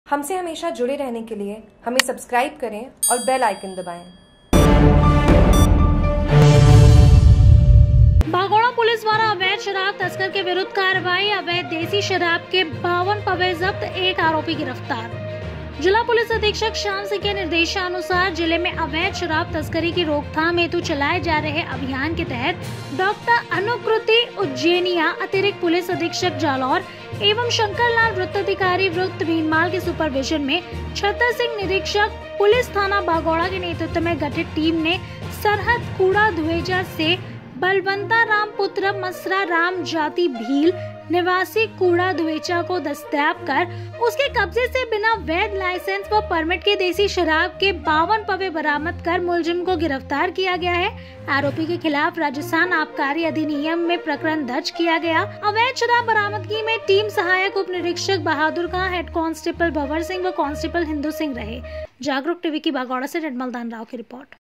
हमसे हमेशा जुड़े रहने के लिए हमें सब्सक्राइब करें और बेल आइकन दबाएं। बागोड़ा पुलिस द्वारा अवैध शराब तस्कर के विरुद्ध कार्रवाई। अवैध देसी शराब के 52 पवे जब्त, एक आरोपी गिरफ्तार। जिला पुलिस अधीक्षक श्याम सिंह के निर्देशानुसार जिले में अवैध शराब तस्करी की रोकथाम हेतु चलाए जा रहे अभियान के तहत डॉक्टर अनुकृति उज्जैनिया, अतिरिक्त पुलिस अधीक्षक जालौर एवं शंकर लाल वृत्ताधिकारी वृत्त भीनमाल के सुपरविजन में छतर सिंह निरीक्षक पुलिस थाना बागोड़ा के नेतृत्व में गठित टीम ने सरहद कूड़ा धुएजा से बलवंता राम पुत्र मसरा राम जाति भील निवासी कूड़ा धुएचा को दस्तयाब कर उसके कब्जे से बिना वैध लाइसेंस व परमिट के देसी शराब के 52 पवे बरामद कर मुलजिम को गिरफ्तार किया गया है। आरोपी के खिलाफ राजस्थान आबकारी अधिनियम में प्रकरण दर्ज किया गया। अवैध शराब बरामदगी में टीम सहायक उप निरीक्षक बहादुर खां, हेड कांस्टेबल भंवर सिंह व कांस्टेबल हिंदू सिंह रहे। जागरूक टीवी की बागौड़ा से निर्मल दान राव की रिपोर्ट।